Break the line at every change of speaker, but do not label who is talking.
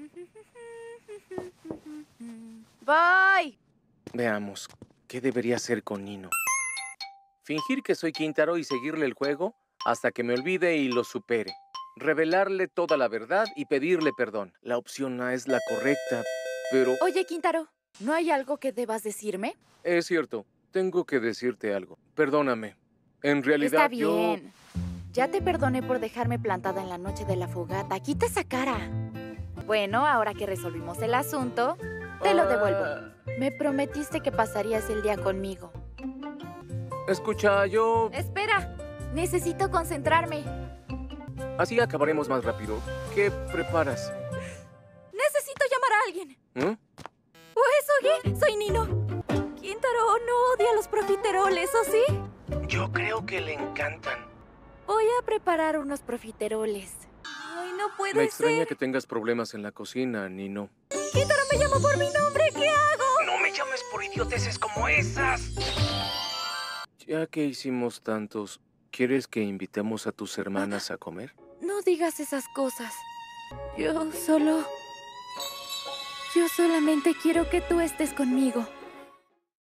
Bye.
Veamos, ¿qué debería hacer con Nino? Fingir que soy Quintaro y seguirle el juego hasta que me olvide y lo supere. Revelarle toda la verdad y pedirle perdón. La opción A es la correcta, pero...
Oye, Quintaro, ¿no hay algo que debas decirme?
Es cierto, tengo que decirte algo. Perdóname. En realidad
Está bien. Ya te perdoné por dejarme plantada en la noche de la fogata. Quita esa cara. Bueno, ahora que resolvimos el asunto, te lo devuelvo. Me prometiste que pasarías el día conmigo.
Escucha, yo...
Espera, necesito concentrarme.
Así acabaremos más rápido. ¿Qué preparas?
Necesito llamar a alguien.
¿Mm?
Oye, soy Nino. Quintaro no odia los profiteroles, ¿o sí?
Yo creo que le encantan.
Voy a preparar unos profiteroles. Ay, no puede
Me extraña
ser.
que tengas problemas en la cocina, Nino.
Quintaro me llama por mi nombre, ¿qué hago?
¡No me llames por idioteces como esas! Ya que hicimos tantos, ¿quieres que invitemos a tus hermanas a comer?
No digas esas cosas. Yo solamente quiero que tú estés conmigo.